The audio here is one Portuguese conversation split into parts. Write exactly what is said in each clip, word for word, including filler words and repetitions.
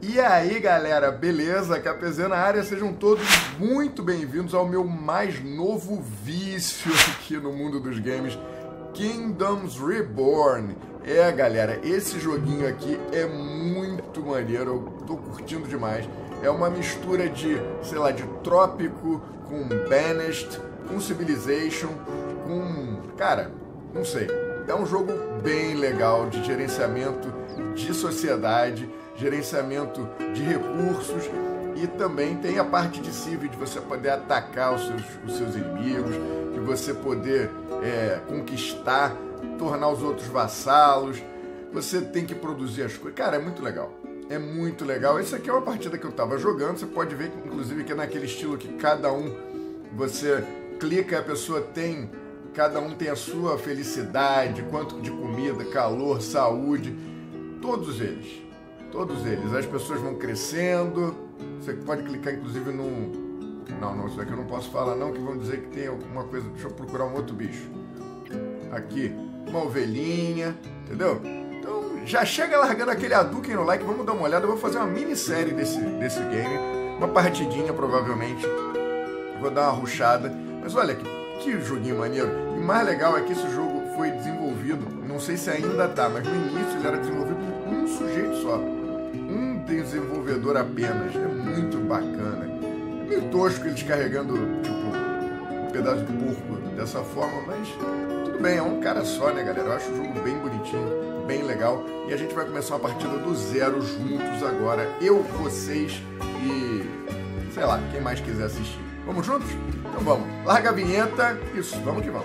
E aí galera, beleza? Capezê na área, sejam todos muito bem-vindos ao meu mais novo vício aqui no mundo dos games, Kingdoms Reborn. É galera, esse joguinho aqui é muito maneiro, eu tô curtindo demais. É uma mistura de, sei lá, de Trópico com Banished, com Civilization, com... cara, não sei. É um jogo bem legal de gerenciamento de sociedade, gerenciamento de recursos, e também tem a parte de civil, de você poder atacar os seus, os seus inimigos, de você poder é, conquistar, tornar os outros vassalos. Você tem que produzir as coisas. Cara, é muito legal. É muito legal. Essa aqui é uma partida que eu estava jogando. Você pode ver, que, inclusive, que é naquele estilo que cada um, você clica, a pessoa tem, cada um tem a sua felicidade, quanto de comida, calor, saúde, todos eles. Todos eles. As pessoas vão crescendo. Você pode clicar, inclusive, no... Não, não, isso aqui eu não posso falar, não, que vão dizer que tem alguma coisa... Deixa eu procurar um outro bicho. Aqui, uma ovelhinha, entendeu? Então, já chega largando aquele Hadouken no like, vamos dar uma olhada. Eu vou fazer uma minissérie desse, desse game. Uma partidinha, provavelmente. Vou dar uma rushada. Mas olha, que, que joguinho maneiro. E o mais legal é que esse jogo foi desenvolvido, não sei se ainda tá, mas no início ele era desenvolvido por um sujeito só. Um desenvolvedor apenas. É muito bacana. É meio tosco eles carregando, tipo, um pedaço de porco dessa forma, mas tudo bem, é um cara só, né, galera? Eu acho o jogo bem bonitinho, bem legal. E a gente vai começar uma partida do zero juntos agora. Eu, vocês e, sei lá, quem mais quiser assistir. Vamos juntos? Então vamos. Larga a vinheta. Isso, vamos que vamos.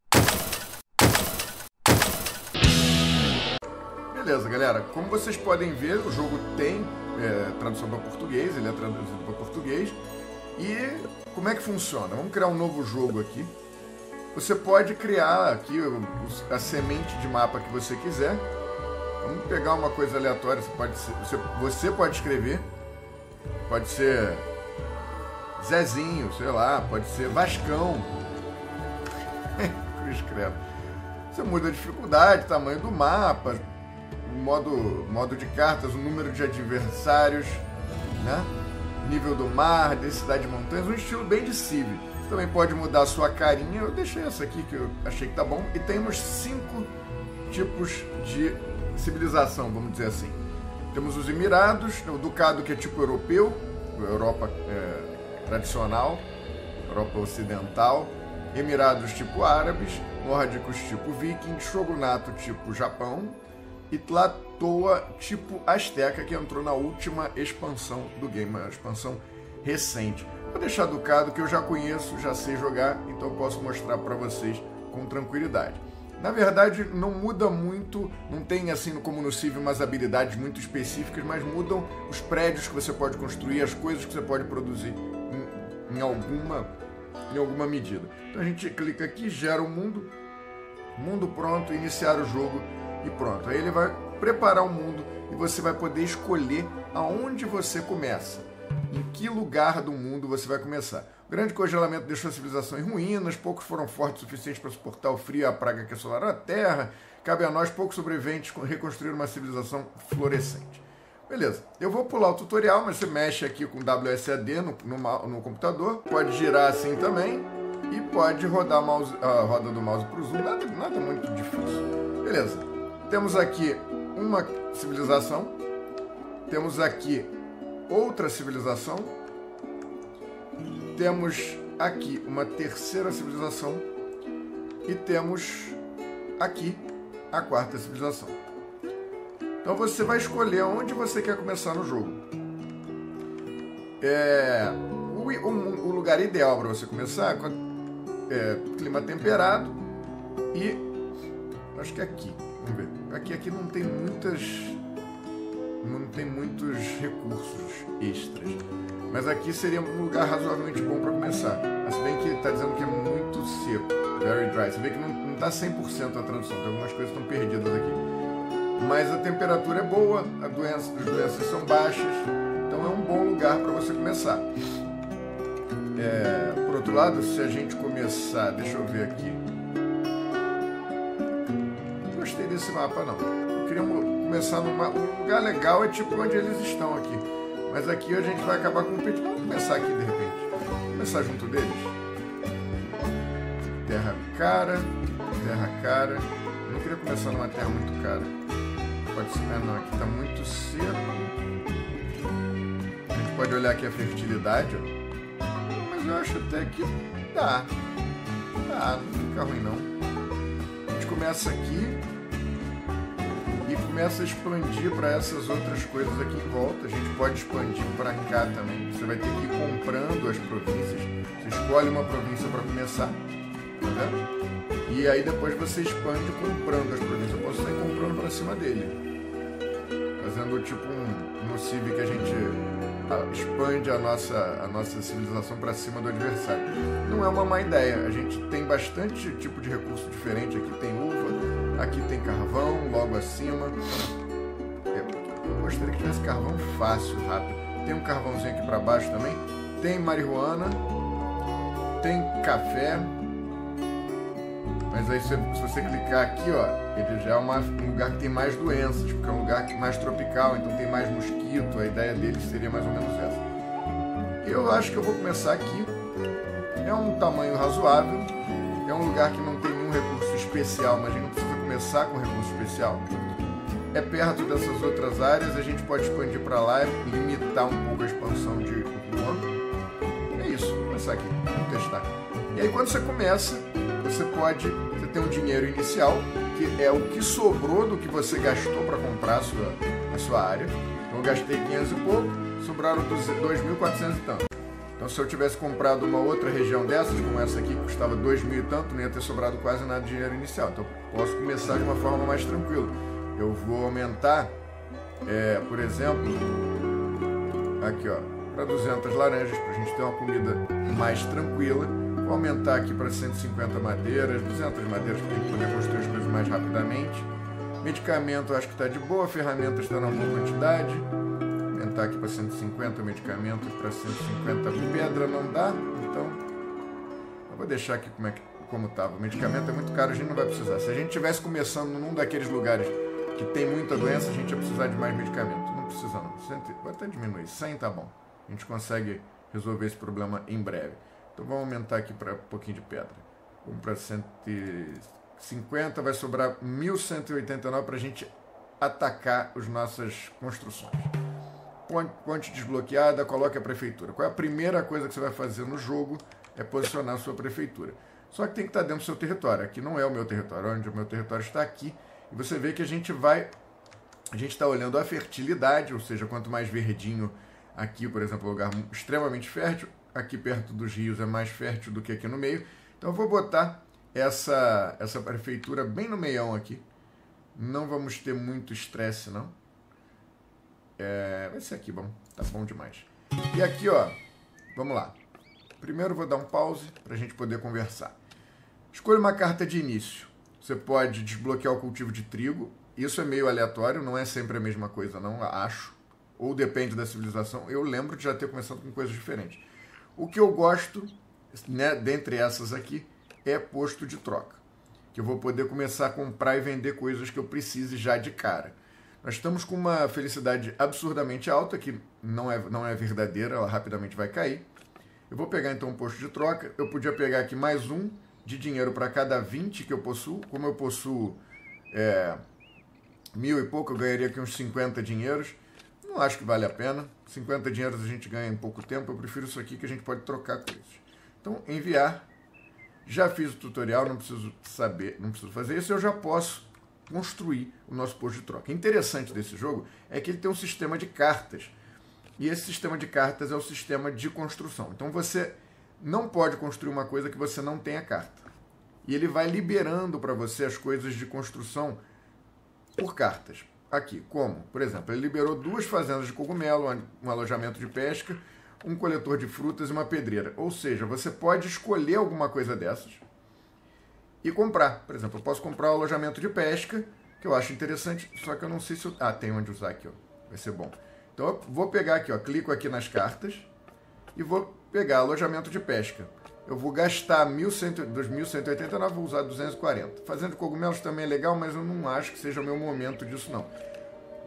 Beleza, galera. Como vocês podem ver, o jogo tem é, tradução para português, ele é traduzido para português. E como é que funciona? Vamos criar um novo jogo aqui. Você pode criar aqui a semente de mapa que você quiser. Vamos pegar uma coisa aleatória. Você pode, ser, você, você pode escrever. Pode ser Zezinho, sei lá. Pode ser Vascão. Cruz credo. Você muda a dificuldade, tamanho do mapa, modo, modo de cartas, o número de adversários, né? Nível do mar, densidade de montanhas, um estilo bem de Civ. Você também pode mudar a sua carinha. Eu deixei essa aqui que eu achei que tá bom. E temos cinco tipos de civilização, vamos dizer assim. Temos os Emirados, o Ducado, que é tipo europeu, Europa é, tradicional, Europa ocidental. Emirados tipo árabes, nórdicos tipo vikings, shogunato tipo Japão e Tlatoa tipo Azteca, que entrou na última expansão do game, uma expansão recente. Vou deixar Ducado, que eu já conheço, já sei jogar, então eu posso mostrar para vocês com tranquilidade. Na verdade, não muda muito, não tem assim como no Civ umas habilidades muito específicas, mas mudam os prédios que você pode construir, as coisas que você pode produzir em, em, alguma, em alguma medida. Então a gente clica aqui, gera o mundo, mundo pronto, iniciar o jogo. E pronto, aí ele vai preparar o mundo e você vai poder escolher aonde você começa, em que lugar do mundo você vai começar. O grande congelamento deixou a civilização em ruínas, poucos foram fortes o suficiente para suportar o frio e a praga que assolaram a Terra. Cabe a nós, poucos sobreviventes, reconstruir uma civilização florescente. Beleza, eu vou pular o tutorial, mas você mexe aqui com W S A D no, no, no computador, pode girar assim também e pode rodar a, mouse, a roda do mouse para o zoom, nada, nada muito difícil. Beleza. Temos aqui uma civilização, temos aqui outra civilização, temos aqui uma terceira civilização e temos aqui a quarta civilização. Então você vai escolher onde você quer começar no jogo. É, o, o, o lugar ideal para você começar é clima temperado e acho que é aqui. Vamos ver. Aqui, aqui não tem muitas, não tem muitos recursos extras, mas aqui seria um lugar razoavelmente bom para começar. Mas se bem que está dizendo que é muito seco, very dry. Você vê que não está cem por cento a tradução, tem algumas coisas que estão perdidas aqui. Mas a temperatura é boa, a doença, as doenças são baixas, então é um bom lugar para você começar. É, por outro lado, se a gente começar, deixa eu ver aqui. Gostei desse mapa não. Eu queria começar numa... Um lugar legal é tipo onde eles estão aqui. Mas aqui a gente vai acabar competindo. Vamos começar aqui de repente. Vamos começar junto deles. Terra cara. Terra cara. Eu não queria começar numa terra muito cara. Pode ser... Ah, não. Aqui tá muito seco. A gente pode olhar aqui a fertilidade, ó. Mas eu acho até que dá. Dá, não fica ruim não. A gente começa aqui e começa a expandir para essas outras coisas aqui em volta. A gente pode expandir para cá também. Você vai ter que ir comprando as províncias. Você escolhe uma província para começar, tá vendo? E aí depois você expande comprando as províncias. Eu posso sair comprando para cima dele, fazendo tipo um no Civ que a gente expande a nossa, a nossa civilização para cima do adversário. Não é uma má ideia. A gente tem bastante tipo de recurso diferente. Aqui tem uva, aqui tem carvão, logo acima. Eu gostaria que tivesse carvão fácil, rápido. Tem um carvãozinho aqui para baixo também. Tem marihuana, tem café. Mas aí se, se você clicar aqui, ó, ele já é uma, um lugar que tem mais doenças, porque é um lugar mais tropical, então tem mais mosquito. A ideia dele seria mais ou menos essa. Eu acho que eu vou começar aqui. É um tamanho razoável. É um lugar que não tem nenhum recurso especial, mas a gente não precisa começar com recurso especial. É perto dessas outras áreas, a gente pode expandir para lá e limitar um pouco a expansão de Wuhan. É isso, vou começar aqui, vamos testar. E aí quando você começa, você pode, você tem um dinheiro inicial, que é o que sobrou do que você gastou para comprar a sua, a sua área. Então eu gastei quinhentos e pouco, sobraram dois mil e quatrocentos e tanto. Então se eu tivesse comprado uma outra região dessas, como essa aqui, que custava dois mil e tanto, não ia ter sobrado quase nada de dinheiro inicial. Então eu posso começar de uma forma mais tranquila. Eu vou aumentar, é, por exemplo, aqui ó, para duzentas laranjas, para a gente ter uma comida mais tranquila. Vou aumentar aqui para cento e cinquenta madeiras, duzentas madeiras para poder construir as coisas mais rapidamente. Medicamento acho que está de boa, ferramentas está na boa quantidade. Aumentar aqui para cento e cinquenta medicamento, para cento e cinquenta pedra não dá, então eu vou deixar aqui como é que, como estava. O medicamento é muito caro, a gente não vai precisar. Se a gente estivesse começando num daqueles lugares que tem muita doença, a gente ia precisar de mais medicamento. Não precisa não, vou até diminuir, cem tá bom. A gente consegue resolver esse problema em breve. Então vamos aumentar aqui para um pouquinho de pedra. Vamos para cento e cinquenta, vai sobrar mil cento e oitenta e nove para a gente atacar as nossas construções. Ponte desbloqueada, coloque a prefeitura. Qual é a primeira coisa que você vai fazer no jogo? É posicionar a sua prefeitura. Só que tem que estar dentro do seu território. Aqui não é o meu território, onde o meu território está aqui. E você vê que a gente vai... A gente está olhando a fertilidade, ou seja, quanto mais verdinho aqui, por exemplo, é um lugar extremamente fértil. Aqui perto dos rios é mais fértil do que aqui no meio. Então eu vou botar essa, essa prefeitura bem no meião aqui. Não vamos ter muito estresse, não. É, vai ser aqui, bom. Tá bom demais. E aqui, ó, vamos lá. Primeiro vou dar um pause para a gente poder conversar. Escolha uma carta de início. Você pode desbloquear o cultivo de trigo. Isso é meio aleatório, não é sempre a mesma coisa, não, acho. Ou depende da civilização. Eu lembro de já ter começado com coisas diferentes. O que eu gosto, né, dentre essas aqui, é posto de troca. Que eu vou poder começar a comprar e vender coisas que eu precise já de cara. Nós estamos com uma felicidade absurdamente alta, que não é, não é verdadeira, ela rapidamente vai cair. Eu vou pegar então um posto de troca. Eu podia pegar aqui mais um de dinheiro para cada vinte que eu possuo. Como eu possuo é, mil e pouco, eu ganharia aqui uns cinquenta dinheiros. Não acho que vale a pena. cinquenta dinheiros a gente ganha em pouco tempo. Eu prefiro isso aqui que a gente pode trocar coisas. Então, enviar. Já fiz o tutorial, não preciso saber, não preciso fazer isso. Eu já posso construir o nosso posto de troca. O interessante desse jogo é que ele tem um sistema de cartas. E esse sistema de cartas é o sistema de construção. Então você não pode construir uma coisa que você não tenha carta. E ele vai liberando para você as coisas de construção por cartas. Aqui, como? Por exemplo, ele liberou duas fazendas de cogumelo, um alojamento de pesca, um coletor de frutas e uma pedreira. Ou seja, você pode escolher alguma coisa dessas e comprar. Por exemplo, eu posso comprar o alojamento de pesca, que eu acho interessante, só que eu não sei se eu... Ah, tem onde usar aqui, ó. Vai ser bom. Então eu vou pegar aqui, ó, clico aqui nas cartas e vou pegar alojamento de pesca. Eu vou gastar dois mil cento e oitenta e nove, vou usar duzentos e quarenta. Fazenda de cogumelos também é legal, mas eu não acho que seja o meu momento disso, não.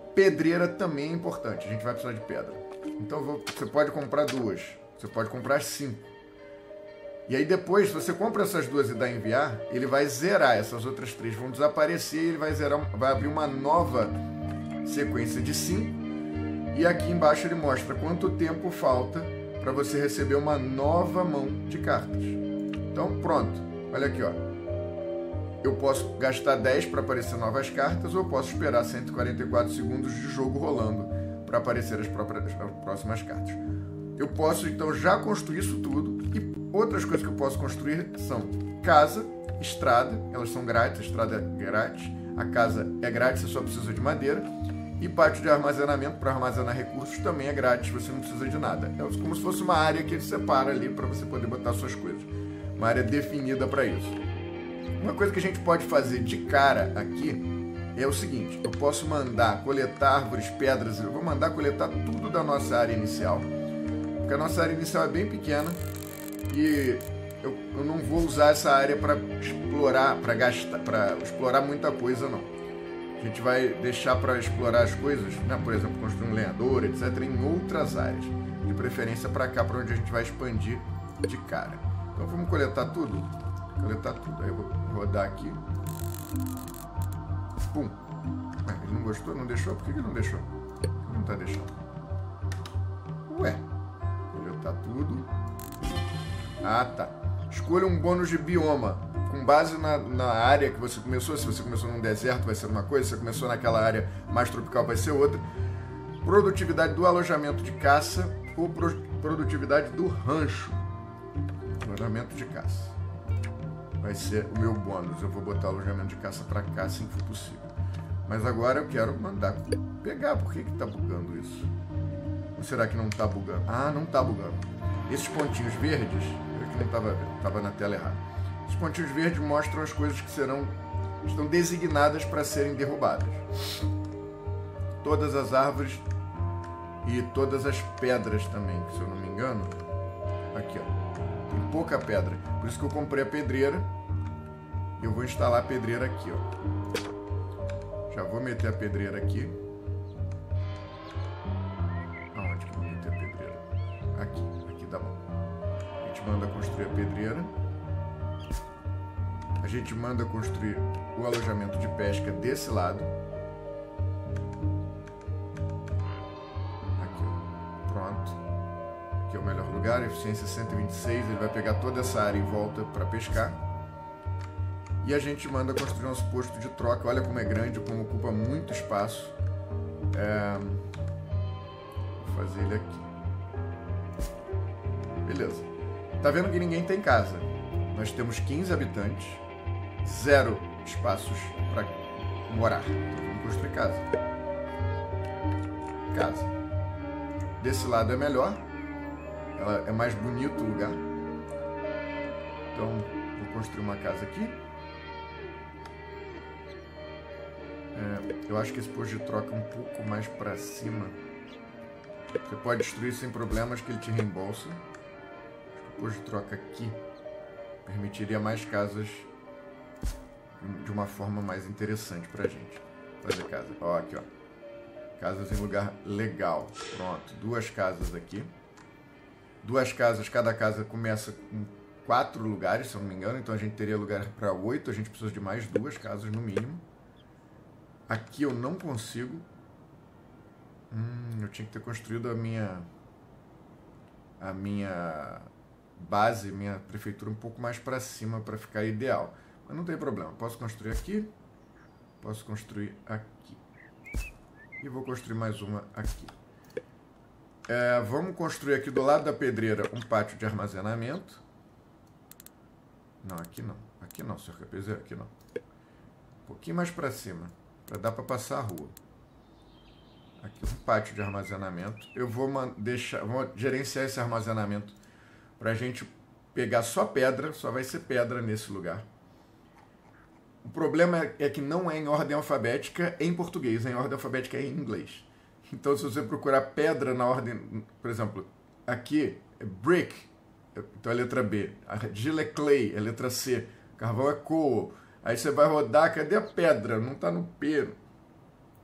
Pedreira também é importante, a gente vai precisar de pedra. Então vou, você pode comprar duas, você pode comprar cinco. E aí depois, se você compra essas duas e dá enviar, ele vai zerar, essas outras três vão desaparecer e ele vai zerar, vai abrir uma nova sequência de cinco. E aqui embaixo ele mostra quanto tempo falta para você receber uma nova mão de cartas. Então pronto, olha aqui, ó. Eu posso gastar dez para aparecer novas cartas ou eu posso esperar cento e quarenta e quatro segundos de jogo rolando para aparecer as, próprias, as próximas cartas. Eu posso então já construir isso tudo e outras coisas que eu posso construir são casa, estrada, elas são grátis, a estrada é grátis, a casa é grátis, você só precisa de madeira, e pátio de armazenamento para armazenar recursos também é grátis, você não precisa de nada. É como se fosse uma área que ele separa ali para você poder botar suas coisas, uma área definida para isso. Uma coisa que a gente pode fazer de cara aqui é o seguinte, eu posso mandar coletar árvores, pedras, eu vou mandar coletar tudo da nossa área inicial, porque a nossa área inicial é bem pequena e eu, eu não vou usar essa área para explorar, para gastar, para explorar muita coisa não. A gente vai deixar para explorar as coisas, né? Por exemplo, construir um lenhador, etcétera, em outras áreas, de preferência para cá, para onde a gente vai expandir de cara. Então vamos coletar tudo, coletar tudo. Aí eu vou rodar aqui. Pum. Ele não gostou, não deixou? Por que ele não deixou? Por que ele não está deixando? Ué. Coletar tudo. Ah, tá. Escolha um bônus de bioma. Com base na, na área que você começou. Se você começou num deserto, vai ser uma coisa. Se você começou naquela área mais tropical, vai ser outra. Produtividade do alojamento de caça ou pro, produtividade do rancho. Alojamento de caça. Vai ser o meu bônus. Eu vou botar o alojamento de caça para cá assim que for possível. Mas agora eu quero mandar pegar. Por que que tá bugando isso? Ou será que não tá bugando? Ah, não tá bugando. Esses pontinhos verdes, eu que não tava, tava na tela errada. Os pontinhos verdes mostram as coisas que serão, estão designadas para serem derrubadas. Todas as árvores e todas as pedras também, se eu não me engano. Aqui, ó. Tem pouca pedra. Por isso que eu comprei a pedreira. Eu vou instalar a pedreira aqui, ó. Já vou meter a pedreira aqui. Aonde que eu vou meter a pedreira? Aqui, aqui tá bom. A gente manda construir a pedreira. A gente manda construir o alojamento de pesca desse lado. Aqui, ó. Pronto. Aqui é o melhor lugar, eficiência cento e vinte e seis. Ele vai pegar toda essa área em volta para pescar. E a gente manda construir nosso posto de troca. Olha como é grande, como ocupa muito espaço. É... Vou fazer ele aqui. Beleza. Tá vendo que ninguém tem casa. Nós temos quinze habitantes. Zero espaços para morar. Então vamos construir casa. Casa. Desse lado é melhor. Ela é mais bonito o lugar. Então vou construir uma casa aqui. É, eu acho que esse posto de troca é um pouco mais para cima. Você pode destruir sem problemas que ele te reembolsa. O posto de troca aqui permitiria mais casas de uma forma mais interessante pra gente. Fazer casa. Ó, aqui, ó. Casas em lugar legal. Pronto. Duas casas aqui. Duas casas. Cada casa começa com quatro lugares, se eu não me engano. Então a gente teria lugar para oito. A gente precisa de mais duas casas no mínimo. Aqui eu não consigo. Hum, eu tinha que ter construído a minha... A minha base, minha prefeitura um pouco mais para cima para ficar ideal. Mas não tem problema, posso construir aqui, posso construir aqui. E vou construir mais uma aqui. É, vamos construir aqui do lado da pedreira um pátio de armazenamento. Não, aqui não. Aqui não, senhor Capezeiro, aqui não. Um pouquinho mais para cima, para dar para passar a rua. Aqui um pátio de armazenamento. Eu vou deixar, vou gerenciar esse armazenamento para a gente pegar só pedra, só vai ser pedra nesse lugar. O problema é que não é em ordem alfabética em português, é em ordem alfabética em inglês. Então, se você procurar pedra na ordem, por exemplo, aqui é brick, então é a letra B, argila é clay, é a letra C, carvão é coal. Aí você vai rodar, cadê a pedra? Não está no P.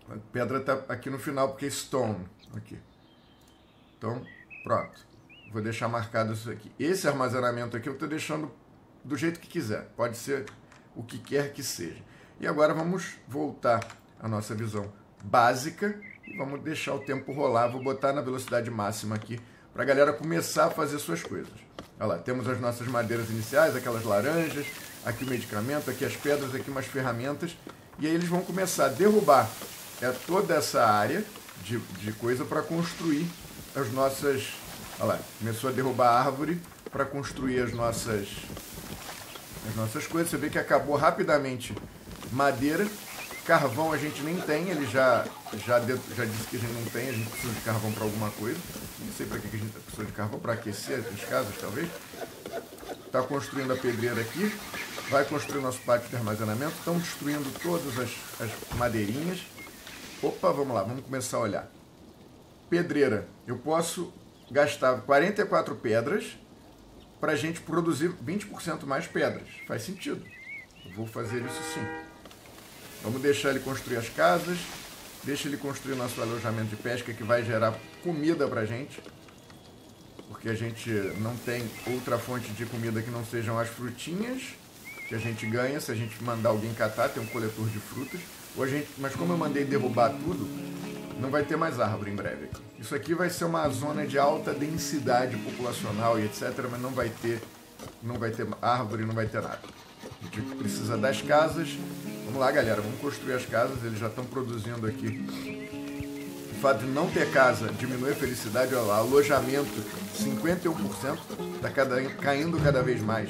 A pedra tá aqui no final porque é stone. Aqui. Então, pronto. Vou deixar marcado isso aqui. Esse armazenamento aqui eu estou deixando do jeito que quiser. Pode ser o que quer que seja. E agora vamos voltar à nossa visão básica e vamos deixar o tempo rolar. Vou botar na velocidade máxima aqui para a galera começar a fazer suas coisas. Olha lá, temos as nossas madeiras iniciais, aquelas laranjas, aqui o medicamento, aqui as pedras, aqui umas ferramentas. E aí eles vão começar a derrubar é, toda essa área de, de coisa para construir as nossas... Olha lá, começou a derrubar a árvore para construir as nossas, as nossas coisas. Você vê que acabou rapidamente madeira. Carvão a gente nem tem, ele já, já, de, já disse que a gente não tem, a gente precisa de carvão para alguma coisa. Não sei para que a gente precisa de carvão, para aquecer as casas, talvez. Está construindo a pedreira aqui, vai construir nosso pátio de armazenamento. Estão destruindo todas as, as madeirinhas. Opa, vamos lá, vamos começar a olhar. Pedreira, eu posso gastar quarenta e quatro pedras para a gente produzir vinte por cento mais pedras. Faz sentido. Eu vou fazer isso sim. Vamos deixar ele construir as casas, deixa ele construir nosso alojamento de pesca que vai gerar comida para a gente, porque a gente não tem outra fonte de comida que não sejam as frutinhas que a gente ganha se a gente mandar alguém catar, tem um coletor de frutas. Ou a gente, mas como eu mandei derrubar tudo, não vai ter mais árvore em breve. Isso aqui vai ser uma zona de alta densidade populacional e etcétera, mas não vai ter, não vai ter árvore, não vai ter nada. A gente precisa das casas. Vamos lá, galera, vamos construir as casas. Eles já estão produzindo aqui. O fato de não ter casa diminui a felicidade. Olha lá, alojamento cinquenta e um por cento, está cada, caindo cada vez mais.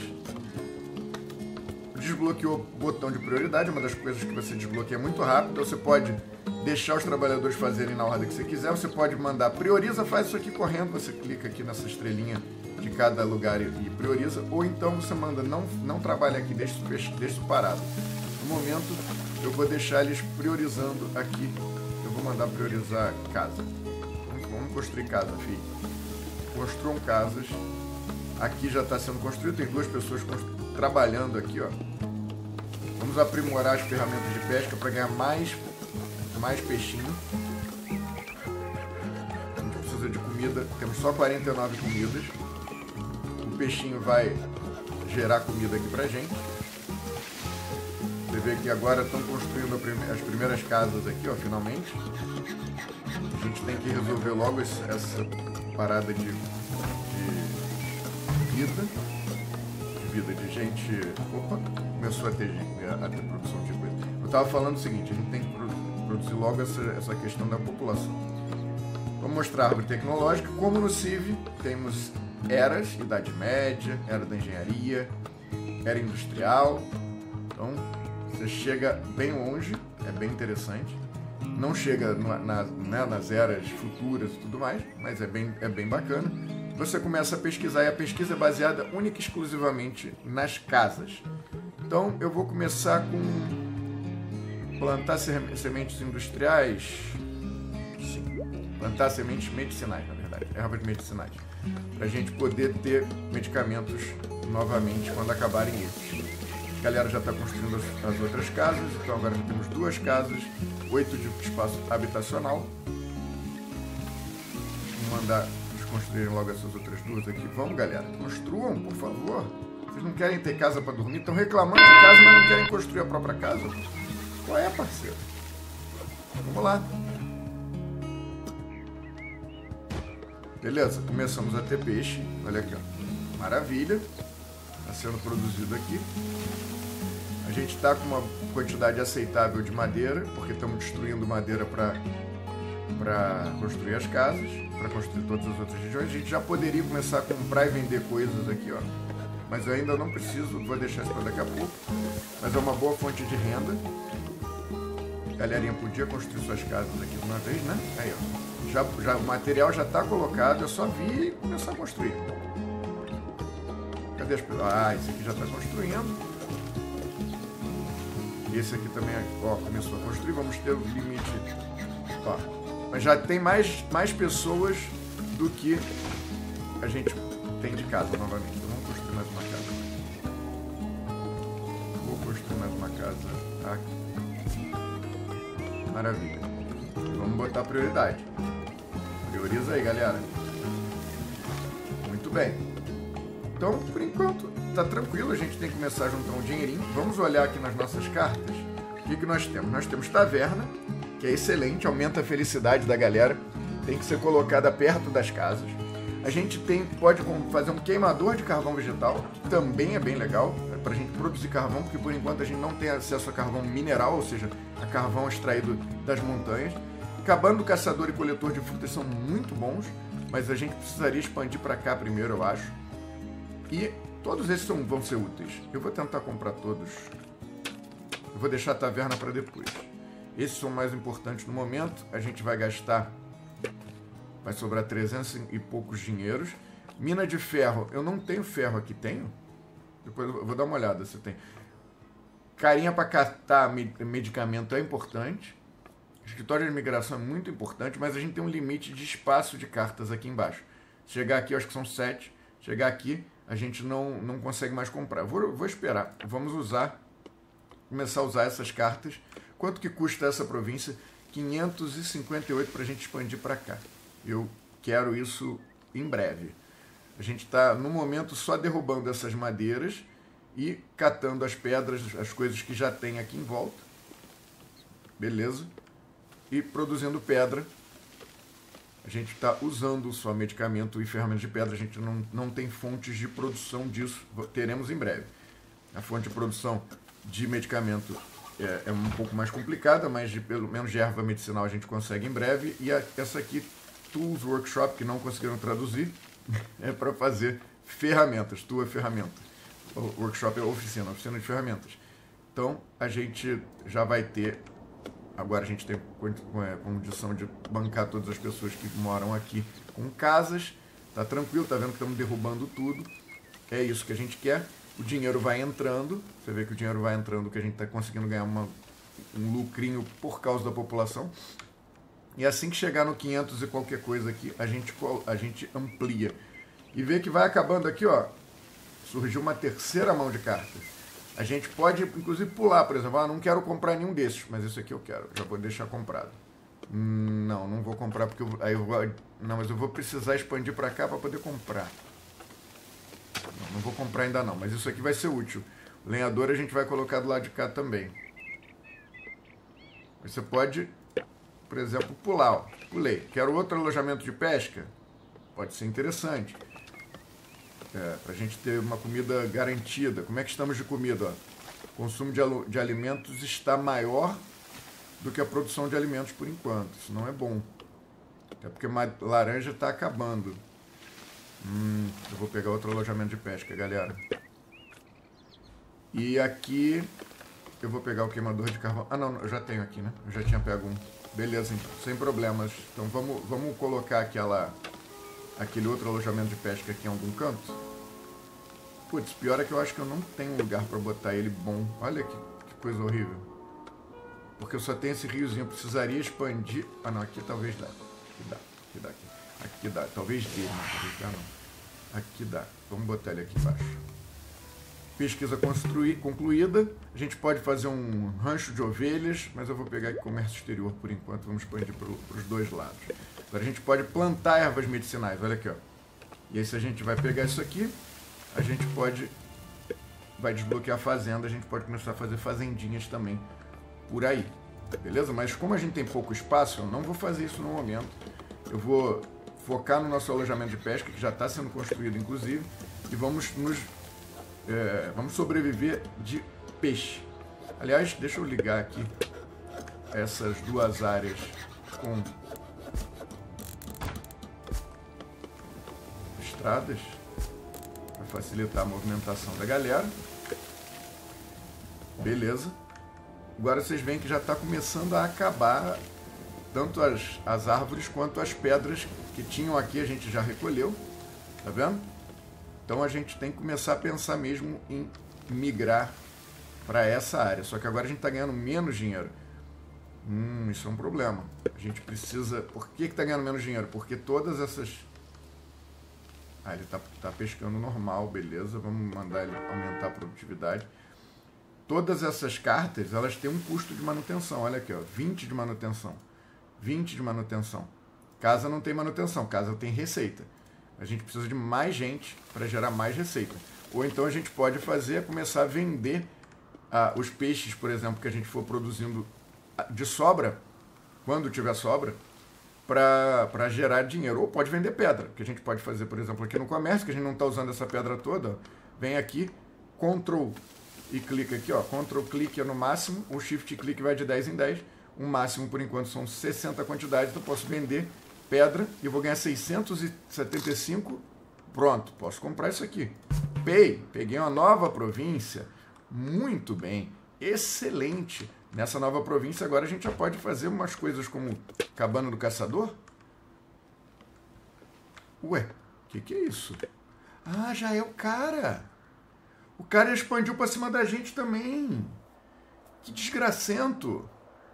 Desbloqueou o botão de prioridade, uma das coisas que você desbloqueia muito rápido. Você pode deixar os trabalhadores fazerem na ordem que você quiser. Você pode mandar prioriza, faz isso aqui correndo. Você clica aqui nessa estrelinha de cada lugar e prioriza. Ou então você manda não, não trabalha aqui, deixa, deixa isso parado. No momento eu vou deixar eles priorizando aqui. Eu vou mandar priorizar casa. Vamos, vamos construir casa, filho. Construam casas. Aqui já está sendo construído, tem duas pessoas trabalhando aqui, ó. Vamos aprimorar as ferramentas de pesca para ganhar mais, mais peixinho. A gente precisa de comida, temos só quarenta e nove comidas. O peixinho vai gerar comida aqui pra gente. Você vê que agora estão construindo prime- as primeiras casas aqui, ó, finalmente. A gente tem que resolver logo esse, essa parada de, de vida. Vida de gente... Opa, começou a ter, a ter produção de coisa. Eu estava falando o seguinte, a gente tem que produzir logo essa, essa questão da população. Vou mostrar a árvore tecnológica. Como no Civ, temos eras, Idade Média, Era da Engenharia, Era Industrial. Então, você chega bem longe, é bem interessante. Não chega na, na, né, nas eras futuras e tudo mais, mas é bem, é bem bacana. Você começa a pesquisar e a pesquisa é baseada única e exclusivamente nas casas. Então eu vou começar com plantar sementes industriais, sim, plantar sementes medicinais, na verdade, ervas medicinais, para a gente poder ter medicamentos novamente quando acabarem eles. A galera já está construindo as, as outras casas, então agora temos duas casas, oito de espaço habitacional. Vou mandar construírem logo essas outras duas aqui. Vamos, galera. Construam, por favor. Vocês não querem ter casa para dormir? Estão reclamando de casa, mas não querem construir a própria casa? Qual é, parceiro? Vamos lá. Beleza, começamos a ter peixe. Olha aqui, ó. Maravilha. Está sendo produzido aqui. A gente está com uma quantidade aceitável de madeira, porque estamos destruindo madeira para para construir as casas, para construir todas as outras regiões. A gente já poderia começar a comprar e vender coisas aqui, ó. Mas eu ainda não preciso, vou deixar isso para daqui a pouco. Mas é uma boa fonte de renda. A galerinha podia construir suas casas aqui de uma vez, né? Aí, ó. Já, já, o material já está colocado, eu só vi e começar a construir. Cadê as pessoas? Ah, esse aqui já está construindo. E esse aqui também, ó, começou a construir. Vamos ter o limite, ó. Mas já tem mais, mais pessoas do que a gente tem de casa novamente. Então vamos construir mais uma casa. Vou construir mais uma casa aqui. Maravilha. Vamos botar prioridade. Prioriza aí, galera. Muito bem. Então, por enquanto, tá tranquilo. A gente tem que começar a juntar um dinheirinho. Vamos olhar aqui nas nossas cartas. O que, que nós temos? Nós temos taverna, que é excelente, aumenta a felicidade da galera. Tem que ser colocada perto das casas. A gente tem, pode fazer um queimador de carvão vegetal, que também é bem legal, para a gente produzir carvão, porque por enquanto a gente não tem acesso a carvão mineral, ou seja, a carvão extraído das montanhas. Cabana do caçador e coletor de frutas são muito bons, mas a gente precisaria expandir para cá primeiro, eu acho. E todos esses são, vão ser úteis. Eu vou tentar comprar todos. Eu vou deixar a taverna para depois. Esses são mais importantes no momento. A gente vai gastar... Vai sobrar trezentos e poucos dinheiros. Mina de ferro. Eu não tenho ferro aqui. Tenho? Depois eu vou dar uma olhada se tem. Carinha para catar medicamento é importante. Escritório de migração é muito importante, mas a gente tem um limite de espaço de cartas aqui embaixo. Chegar aqui, eu acho que são sete. Chegar aqui, a gente não, não consegue mais comprar. Vou, vou esperar. Vamos usar, começar a usar essas cartas. Quanto que custa essa província? quinhentos e cinquenta e oito para a gente expandir para cá. Eu quero isso em breve. A gente está, no momento, só derrubando essas madeiras e catando as pedras, as coisas que já tem aqui em volta. Beleza? E produzindo pedra. A gente está usando só medicamento e ferramentas de pedra. A gente não, não tem fontes de produção disso. Teremos em breve. A fonte de produção de medicamento é, é um pouco mais complicada, mas de, pelo menos de erva medicinal a gente consegue em breve. E a, essa aqui... Tools Workshop, que não conseguiram traduzir, é para fazer ferramentas, tua ferramenta. O workshop é oficina, oficina de ferramentas. Então, a gente já vai ter, agora a gente tem condição de bancar todas as pessoas que moram aqui com casas, tá tranquilo, tá vendo que estamos derrubando tudo, é isso que a gente quer. O dinheiro vai entrando, você vê que o dinheiro vai entrando, que a gente está conseguindo ganhar uma, um lucrinho por causa da população. E assim que chegar no quinhentos e qualquer coisa aqui, a gente, a gente amplia. E vê que vai acabando aqui, ó. Surgiu uma terceira mão de cartas. A gente pode, inclusive, pular, por exemplo. Ah, não quero comprar nenhum desses, mas esse aqui eu quero. Já vou deixar comprado. Hum, não, não vou comprar porque eu, aí eu vou... Não, mas eu vou precisar expandir para cá para poder comprar. Não, não vou comprar ainda não, mas isso aqui vai ser útil. O lenhador a gente vai colocar do lado de cá também. Você pode... Por exemplo, pular, ó. Pulei. Quero outro alojamento de pesca? Pode ser interessante. É, para a gente ter uma comida garantida. Como é que estamos de comida? Ó? O consumo de, de alimentos está maior do que a produção de alimentos por enquanto. Isso não é bom. Até porque a laranja está acabando. Hum, eu vou pegar outro alojamento de pesca, galera. E aqui eu vou pegar o queimador de carvão. Ah, não, eu já tenho aqui, né? Eu já tinha pego um. Beleza, então, sem problemas. Então vamos, vamos colocar aquela, aquele outro alojamento de pesca aqui em algum canto. Putz, pior é que eu acho que eu não tenho lugar para botar ele bom. Olha que, que coisa horrível. Porque eu só tenho esse riozinho, eu precisaria expandir... Ah não, aqui talvez dá. Aqui dá, aqui dá, aqui, aqui dá. Talvez dê, mas talvez dá não. Aqui dá. Vamos botar ele aqui embaixo. Pesquisa construir, concluída. A gente pode fazer um rancho de ovelhas, mas eu vou pegar aqui comércio exterior por enquanto. Vamos expandir para os dois lados. Agora a gente pode plantar ervas medicinais. Olha aqui, ó. E aí se a gente vai pegar isso aqui, a gente pode... Vai desbloquear a fazenda. A gente pode começar a fazer fazendinhas também por aí. Beleza? Mas como a gente tem pouco espaço, eu não vou fazer isso no momento. Eu vou focar no nosso alojamento de pesca, que já está sendo construído, inclusive. E vamos nos... É, vamos sobreviver de peixe. Aliás, deixa eu ligar aqui essas duas áreas com estradas para facilitar a movimentação da galera. Beleza. Agora vocês veem que já está começando a acabar tanto as, as árvores quanto as pedras que tinham aqui, a gente já recolheu. Tá vendo? Então a gente tem que começar a pensar mesmo em migrar para essa área. Só que agora a gente está ganhando menos dinheiro. Hum, isso é um problema. A gente precisa... Por que está ganhando menos dinheiro? Porque todas essas... Ah, ele está tá pescando normal, beleza. Vamos mandar ele aumentar a produtividade. Todas essas cartas, elas têm um custo de manutenção. Olha aqui, ó, vinte de manutenção. vinte de manutenção. Casa não tem manutenção, casa tem receita. A gente precisa de mais gente para gerar mais receita. Ou então a gente pode fazer, começar a vender ah, os peixes, por exemplo, que a gente for produzindo de sobra, quando tiver sobra, para gerar dinheiro. Ou pode vender pedra, que a gente pode fazer, por exemplo, aqui no comércio, que a gente não está usando essa pedra toda. Ó. Vem aqui, Ctrl e clica aqui, ó, Ctrl clique é no máximo, o Shift clique vai de dez em dez, o máximo por enquanto são sessenta quantidades, então eu posso vender pedra e vou ganhar seiscentos e setenta e cinco, pronto, posso comprar isso aqui. Pay, peguei uma nova província, muito bem, excelente. Nessa nova província agora a gente já pode fazer umas coisas como Cabana do Caçador. Ué, o que, que é isso? Ah, já é o cara. O cara expandiu para cima da gente também. Que desgracento.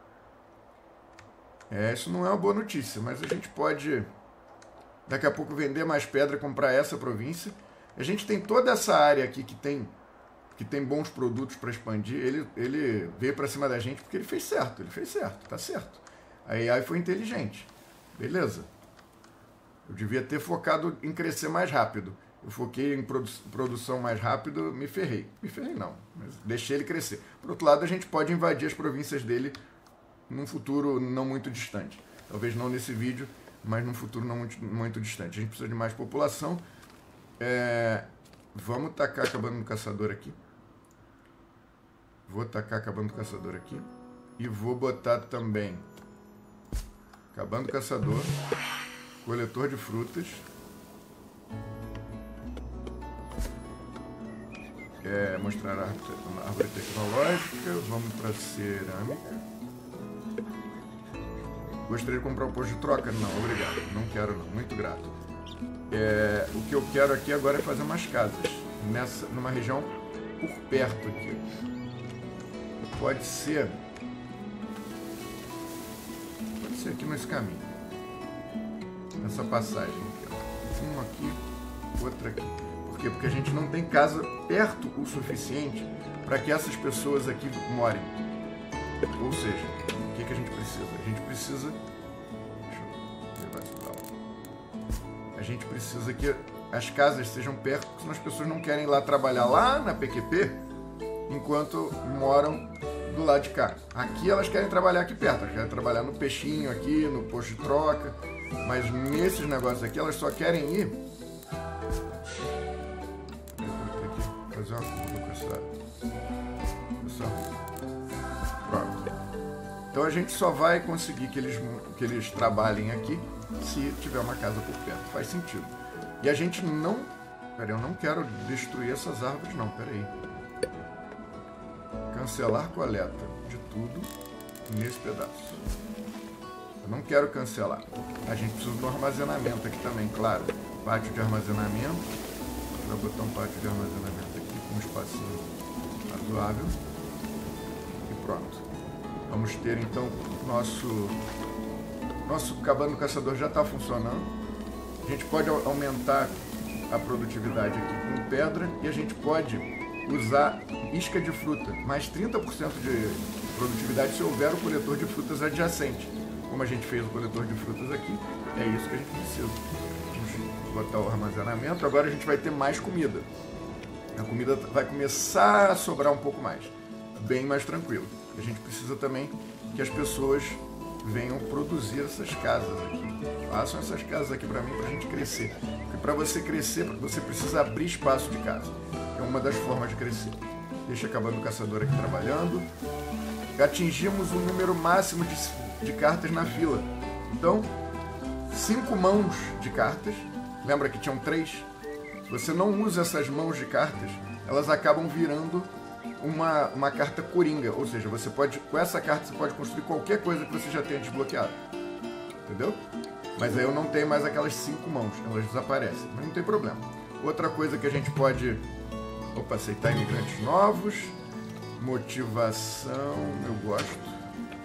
É, isso não é uma boa notícia, mas a gente pode daqui a pouco vender mais pedra e comprar essa província. A gente tem toda essa área aqui que tem, que tem bons produtos para expandir. Ele, ele veio para cima da gente porque ele fez certo. Ele fez certo, tá certo. A A I foi inteligente. Beleza. Eu devia ter focado em crescer mais rápido. Eu foquei em produ produção mais rápido, me ferrei. Me ferrei não, mas deixei ele crescer. Por outro lado, a gente pode invadir as províncias dele num futuro não muito distante. Talvez não nesse vídeo, mas num futuro não muito, muito distante. A gente precisa de mais população. É... Vamos tacar Cabana do Caçador aqui. Vou tacar Cabana do Caçador aqui. E vou botar também Cabana do Caçador, coletor de frutas. É, mostrar a árvore tecnológica. Vamos para cerâmica. Gostaria de comprar um posto de troca? Não, obrigado. Não quero não, muito grato. É, o que eu quero aqui agora é fazer umas casas. Nessa, numa região por perto aqui. Pode ser... Pode ser aqui nesse caminho. Nessa passagem aqui. Ó. Uma aqui, outra aqui. Por quê? Porque a gente não tem casa perto o suficiente para que essas pessoas aqui morem. Ou seja, o que, que a gente precisa? A gente precisa... Deixa eu levar isso pra lá. A gente precisa que as casas sejam perto, porque senão as pessoas não querem ir lá trabalhar lá na P Q P enquanto moram do lado de cá. Aqui elas querem trabalhar aqui perto, elas querem trabalhar no peixinho aqui, no posto de troca, mas nesses negócios aqui elas só querem ir... Fazer uma curva com essa, essa rua. Pronto. Então a gente só vai conseguir que eles, que eles trabalhem aqui se tiver uma casa por perto. Faz sentido. E a gente não... Peraí, eu não quero destruir essas árvores não, peraí. Cancelar coleta de tudo nesse pedaço. Eu não quero cancelar. A gente precisa do armazenamento aqui também, claro. Pátio de armazenamento. Vou botar um pátio de armazenamento aqui com um espacinho razoável. E pronto. Vamos ter então nosso nosso Cabana do Caçador já está funcionando. A gente pode aumentar a produtividade aqui com pedra e a gente pode usar isca de fruta, mais trinta por cento de produtividade se houver o coletor de frutas adjacente. Como a gente fez o coletor de frutas aqui, é isso que a gente precisa. Botar o armazenamento, agora a gente vai ter mais comida. A comida vai começar a sobrar um pouco mais, bem mais tranquilo. A gente precisa também que as pessoas venham produzir essas casas aqui. Façam essas casas aqui para mim, para a gente crescer. Porque para você crescer, você precisa abrir espaço de casa. É uma das formas de crescer. Deixa a Cabana do Caçador aqui trabalhando. Atingimos o número máximo de, de cartas na fila. Então, cinco mãos de cartas. Lembra que tinham três? Se você não usa essas mãos de cartas, elas acabam virando uma, uma carta coringa. Ou seja, você pode, com essa carta você pode construir qualquer coisa que você já tenha desbloqueado. Entendeu? Mas aí eu não tenho mais aquelas cinco mãos. Elas desaparecem. Mas não tem problema. Outra coisa que a gente pode... Opa, aceitar imigrantes novos. Motivação, eu gosto.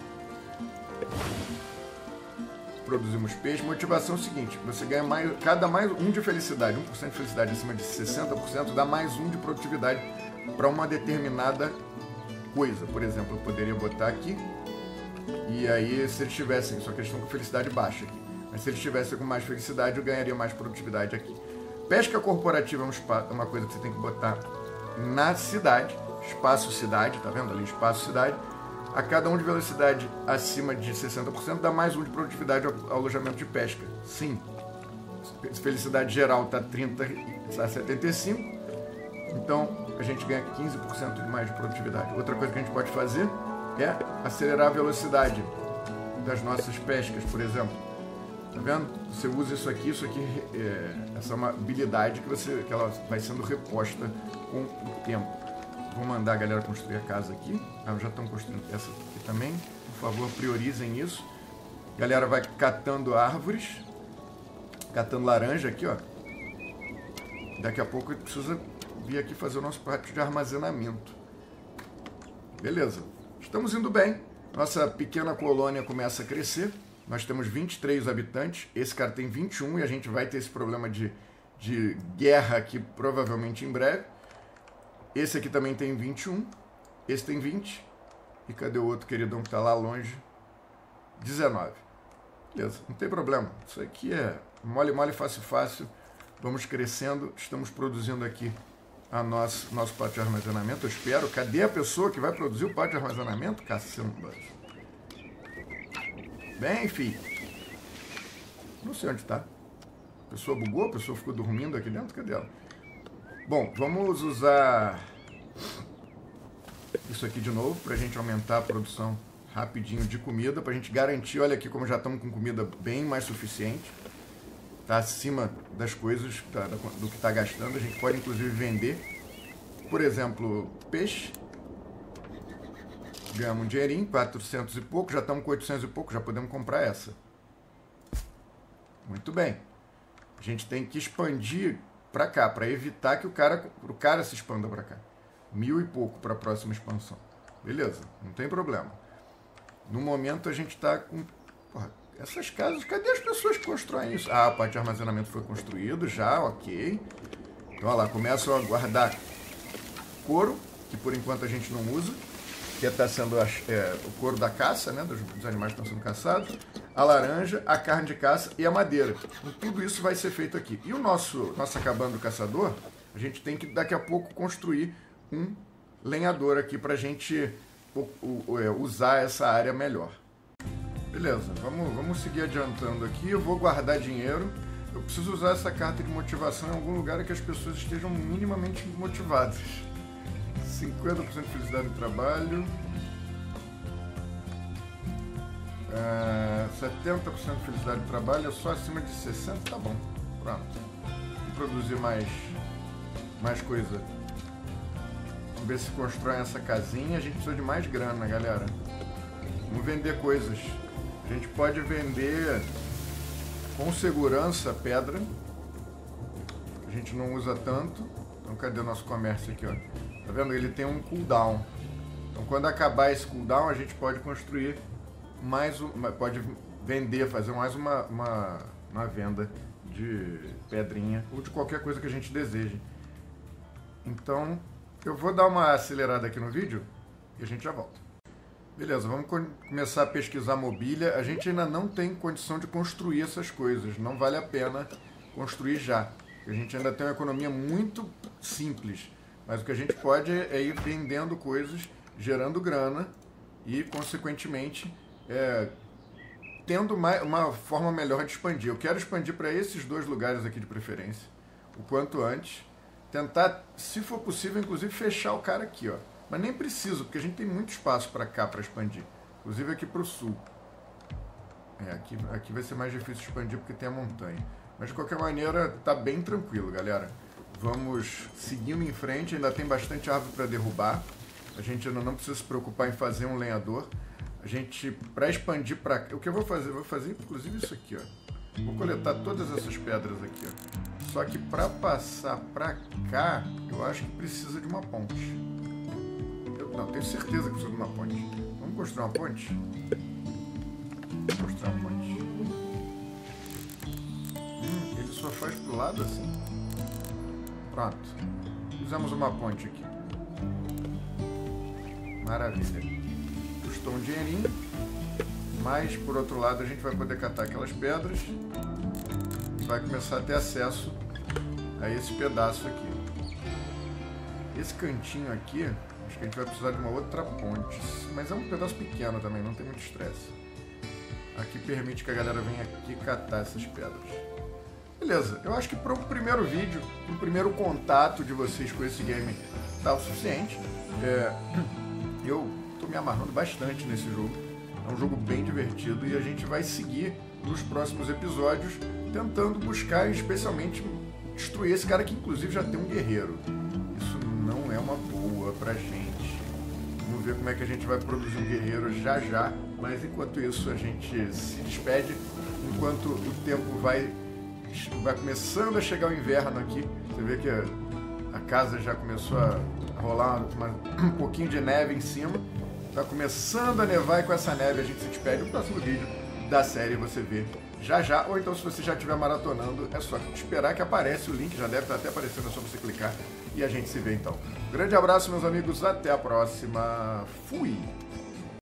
Produzimos peixe. Motivação é o seguinte, você ganha mais, cada mais um de felicidade, um por cento de felicidade acima de sessenta por cento dá mais um de produtividade para uma determinada coisa. Por exemplo, eu poderia botar aqui E aí, se eles tivessem, só que eles estão com felicidade baixa aqui, mas se eles tivessem com mais felicidade, eu ganharia mais produtividade aqui. Pesca corporativa é um espaço, uma coisa que você tem que botar na cidade, espaço cidade, tá vendo ali, espaço cidade. A cada um de velocidade acima de sessenta por cento dá mais um de produtividade ao, ao alojamento de pesca. Sim. Felicidade geral está trinta a setenta e cinco. Então a gente ganha quinze por cento de mais de produtividade. Outra coisa que a gente pode fazer é acelerar a velocidade das nossas pescas, por exemplo. Tá vendo? Você usa isso aqui, isso aqui, é, essa é uma habilidade que, você, que ela vai sendo reposta com o tempo. Vou mandar a galera construir a casa aqui. Ah, já estão construindo essa aqui também. Por favor, priorizem isso. A galera vai catando árvores, catando laranja aqui, ó. Daqui a pouco a gente precisa vir aqui fazer o nosso pátio de armazenamento. Beleza. Estamos indo bem. Nossa pequena colônia começa a crescer. Nós temos vinte e três habitantes. Esse cara tem vinte e um e a gente vai ter esse problema de, de guerra aqui provavelmente em breve. Esse aqui também tem vinte e um. Esse tem vinte. E cadê o outro queridão que está lá longe? dezenove. Beleza, não tem problema. Isso aqui é mole, mole, fácil, fácil. Vamos crescendo. Estamos produzindo aqui a nosso, nosso pátio de armazenamento. Eu espero. Cadê a pessoa que vai produzir o pátio de armazenamento? Caçamba. Bem, filho. Não sei onde está. A pessoa bugou? A pessoa ficou dormindo aqui dentro? Cadê ela? Bom, vamos usar isso aqui de novo para a gente aumentar a produção rapidinho de comida, para a gente garantir, olha aqui como já estamos com comida bem mais suficiente, está acima das coisas, tá, do que está gastando. A gente pode inclusive vender, por exemplo, peixe, ganhamos um dinheirinho, quatrocentos e pouco, já estamos com oitocentos e pouco, já podemos comprar essa. Muito bem, a gente tem que expandir para cá, para evitar que o cara, o cara se expanda para cá. Mil e pouco para a próxima expansão. Beleza, não tem problema. No momento a gente está com... Porra, essas casas, cadê as pessoas que constroem isso? Ah, o pátio de armazenamento foi construído já, ok. Então, olha lá, começam a guardar couro, que por enquanto a gente não usa, que está sendo é, o couro da caça, né, dos, dos animais que estão sendo caçados, a laranja, a carne de caça e a madeira. Então, tudo isso vai ser feito aqui. E o nosso, nossa cabana do caçador, a gente tem que daqui a pouco construir um lenhador aqui para a gente o, o, é, usar essa área melhor. Beleza, vamos, vamos seguir adiantando aqui. Eu vou guardar dinheiro. Eu preciso usar essa carta de motivação em algum lugar que as pessoas estejam minimamente motivadas. cinquenta por cento de felicidade no trabalho. Uh, setenta por cento de felicidade no trabalho. É só acima de sessenta por cento, tá bom. Pronto. Vou produzir mais, mais coisa. Vamos ver se constrói essa casinha. A gente precisa de mais grana, galera. Vamos vender coisas. A gente pode vender com segurança pedra. A gente não usa tanto. Então cadê o nosso comércio aqui, ó? Tá vendo? Ele tem um cooldown. Então quando acabar esse cooldown, a gente pode construir mais uma, pode vender, fazer mais uma, uma, uma venda de pedrinha ou de qualquer coisa que a gente deseje. Então eu vou dar uma acelerada aqui no vídeo e a gente já volta. Beleza, vamos começar a pesquisar mobília. A gente ainda não tem condição de construir essas coisas. Não vale a pena construir já. A gente ainda tem uma economia muito simples. Mas o que a gente pode é ir vendendo coisas, gerando grana e, consequentemente, é, tendo uma, uma forma melhor de expandir. Eu quero expandir para esses dois lugares aqui de preferência, o quanto antes. Tentar, se for possível, inclusive, fechar o cara aqui, ó. Mas nem preciso, porque a gente tem muito espaço para cá para expandir. Inclusive aqui para o sul. É, aqui, aqui vai ser mais difícil expandir porque tem a montanha. Mas de qualquer maneira, tá bem tranquilo, galera. Vamos seguindo em frente, ainda tem bastante árvore para derrubar. A gente ainda não precisa se preocupar em fazer um lenhador. A gente, para expandir para cá, o que eu vou fazer? Eu vou fazer inclusive isso aqui, ó. Vou coletar todas essas pedras aqui, ó. Só que para passar para cá, eu acho que precisa de uma ponte. Não, tenho certeza que precisa de uma ponte. Vamos construir uma ponte? Vamos construir uma ponte. Hum, ele só faz pro lado assim. Pronto. Fizemos uma ponte aqui. Maravilha. Custou um dinheirinho. Mas, por outro lado, a gente vai poder catar aquelas pedras e vai começar a ter acesso a esse pedaço aqui. Esse cantinho aqui, acho que a gente vai precisar de uma outra ponte, mas é um pedaço pequeno também, não tem muito estresse. Aqui permite que a galera venha aqui catar essas pedras. Beleza, eu acho que para o primeiro vídeo, para o primeiro contato de vocês com esse game tá o suficiente. É, eu tô me amarrando bastante nesse jogo, é um jogo bem divertido e a gente vai seguir nos próximos episódios tentando buscar especialmente destruir esse cara que inclusive já tem um guerreiro. Isso não é uma boa pra gente. Vamos ver como é que a gente vai produzir um guerreiro já já, mas enquanto isso a gente se despede, enquanto o tempo vai, vai começando a chegar o inverno aqui. Você vê que a, a casa já começou a rolar uma, um pouquinho de neve em cima, tá começando a nevar e com essa neve a gente se despede. O próximo vídeo da série você vê já já, ou então se você já estiver maratonando, é só esperar que aparece o link, já deve estar até aparecendo, é só você clicar e a gente se vê então. Grande abraço, meus amigos, até a próxima. Fui!